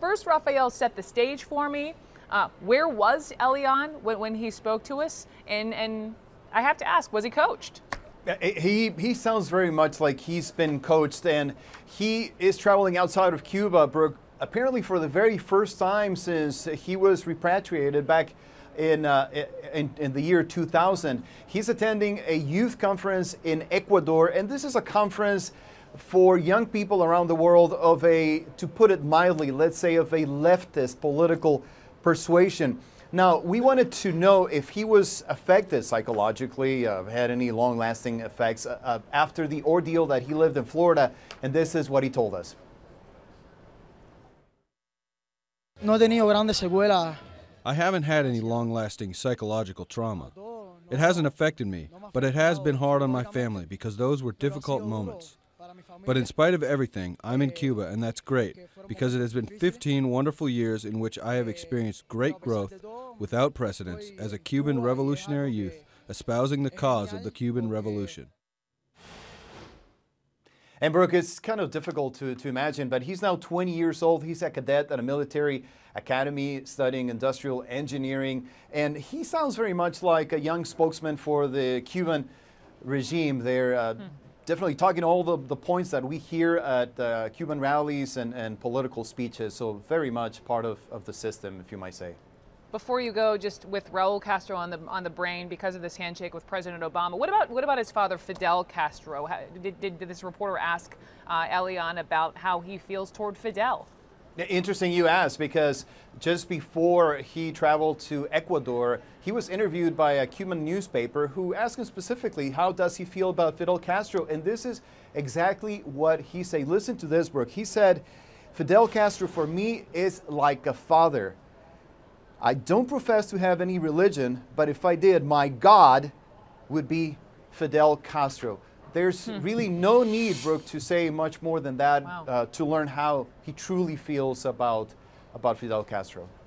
first, Rafael set the stage for me. Where was Elian when he spoke to us? And I have to ask, was he coached? He sounds very much like he's been coached, and he is traveling outside of Cuba, Brooke, apparently for the very first time since he was repatriated back in the year 2000. He's attending a youth conference in Ecuador, and this is a conference for young people around the world of a, to put it mildly, let's say of a leftist political persuasion. Now, we wanted to know if he was affected psychologically, had any long-lasting effects after the ordeal that he lived in Florida, and this is what he told us. No he tenido grandes secuelas. I haven't had any long-lasting psychological trauma. It hasn't affected me, but it has been hard on my family because those were difficult moments. But in spite of everything, I'm in Cuba, and that's great, because it has been 15 wonderful years in which I have experienced great growth without precedents as a Cuban revolutionary youth espousing the cause of the Cuban Revolution. And Brooke, it's kind of difficult to imagine, but he's now 20 years old. He's a cadet at a military academy studying industrial engineering, and he sounds very much like a young spokesman for the Cuban regime. They're definitely talking all the points that we hear at Cuban rallies and political speeches, so very much part of the system, if you might say. Before you go, just with Raul Castro on the brain because of this handshake with President Obama, what about his father, Fidel Castro? Did this reporter ask Elian about how he feels toward Fidel? Interesting you asked, because just before he traveled to Ecuador, he was interviewed by a Cuban newspaper who asked him specifically, how does he feel about Fidel Castro? And this is exactly what he said. Listen to this, Brooke. He said, Fidel Castro for me is like a father. I don't profess to have any religion, but if I did, my God would be Fidel Castro. There's really no need, Brooke, to say much more than that. Wow. To learn how he truly feels about Fidel Castro.